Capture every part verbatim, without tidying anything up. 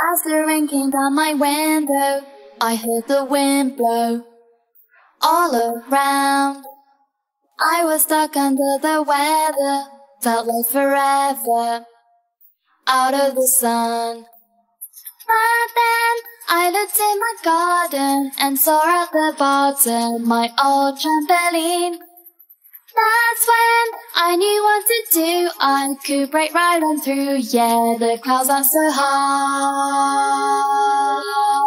As the rain came down my window, I heard the wind blow all around. I was stuck under the weather, felt like forever out of the sun. But then I looked in my garden and saw at the bottom my old trampoline. That's when I knew what to do. I could break right on through. Yeah, the clouds aren't so high.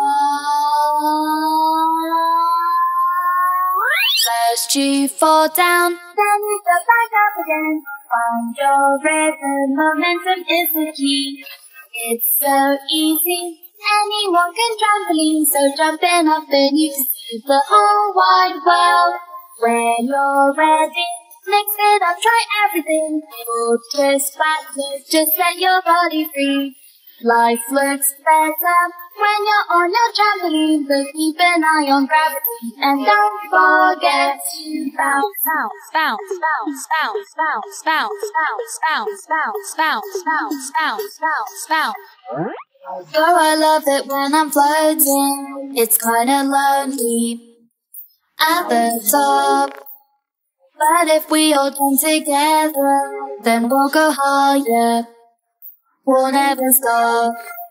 First you fall down, then you go back up again. Find your rhythm, momentum is the key. It's so easy, anyone can trampoline. So jump in up and you can see the whole wide world. When you're ready, mix it up, try everything. Forward, twist, backward, just set your body free. Life looks better when you're on your trampoline, but keep an eye on gravity and don't forget to bounce, bounce, bounce, bounce, bounce, bounce, bounce, bounce, bounce, bounce, bounce, bounce, bounce, bounce, bounce. Oh, I love it when I'm floating. It's kinda lonely at the top, but if we all jump together, then we'll go higher. We'll never stop.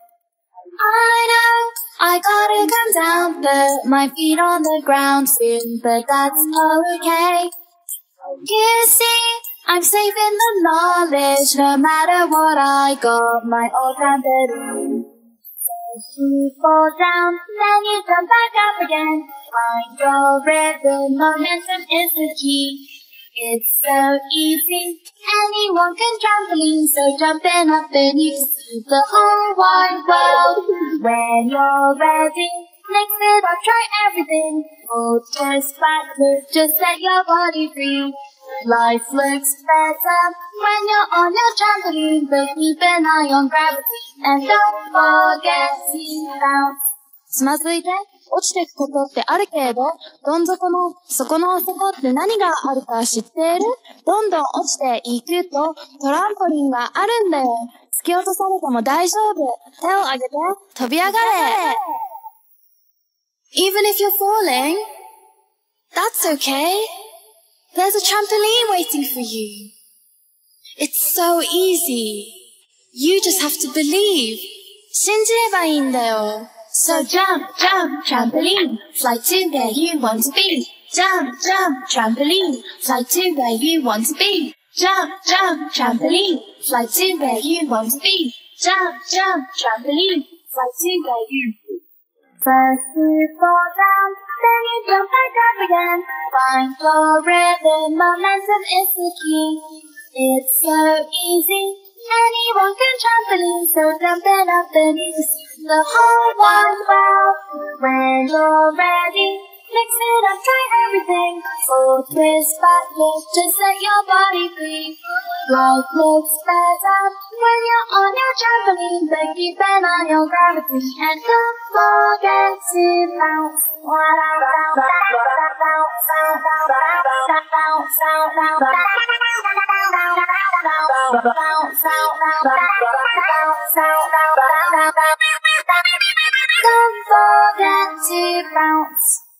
I know I gotta come down, but my feet on the ground soon, but that's okay. You see, I'm safe in the knowledge, no matter what I got, my old trampoline. You fall down, then you jump back up again. Find your rhythm, momentum is the key. It's so easy, anyone can trampoline. So jump in up and you can see the whole wide world. When you're ready, mix it up, try everything. Forward, twist, backward, just set your body free. Life looks better when you're on your trampoline, but keep an eye on gravity and don't forget to bounce. つまずいて落ちていくことってあるけれど、どん底の底の底って何があるか知っている？どんどん落ちていくとトランポリンがあるんだよ。突き落とされても大丈夫。手を上げて飛び上がれ。Even if you're falling, that's okay. There's a trampoline waiting for you. It's so easy. You just have to believe. 信じればいいんだよ。So jump, jump, trampoline, fly to where you want to be. Jump, jump, trampoline, fly to where you want to be. Jump, jump, trampoline, fly to where you want to be. Jump, jump, trampoline, fly to where you. First you fall down, then you jump back up again. Find your rhythm, momentum is the key. It's so easy, anyone can trampoline. So jump in up and you can see the whole wide world. When you're ready, mix it up, try everything. Forward, twist, backward, just set your body free. Life looks better when you're on your trampoline, but keep an eye on gravity and don't forget to bounce. Don't forget to bounce.